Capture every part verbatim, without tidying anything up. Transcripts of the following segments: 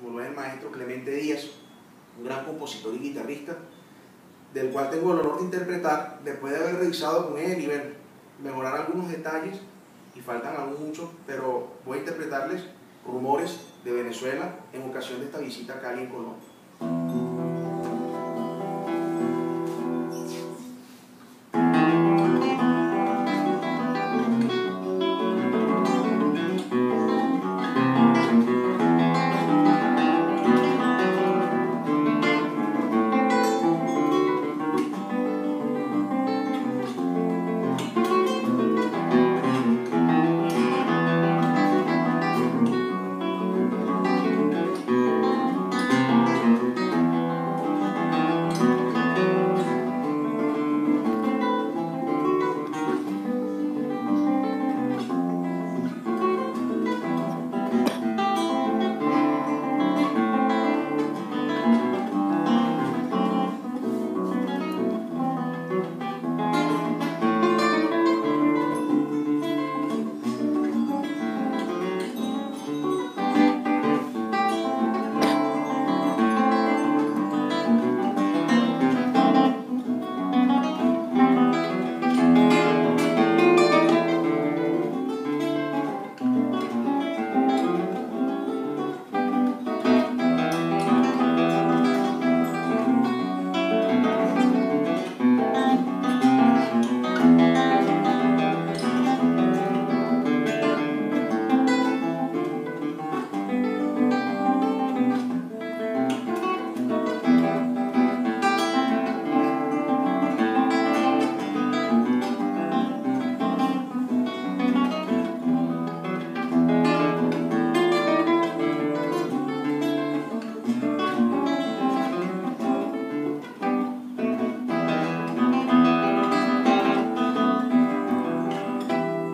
como lo es el maestro Clemente Díaz, un gran compositor y guitarrista, del cual tengo el honor de interpretar, después de haber revisado con él y ver, mejorar algunos detalles, y faltan aún muchos, pero voy a interpretarles Rumores de Venezuela en ocasión de esta visita a Cali en Colombia.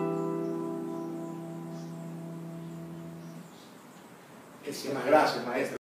Muchísimas gracias, maestro.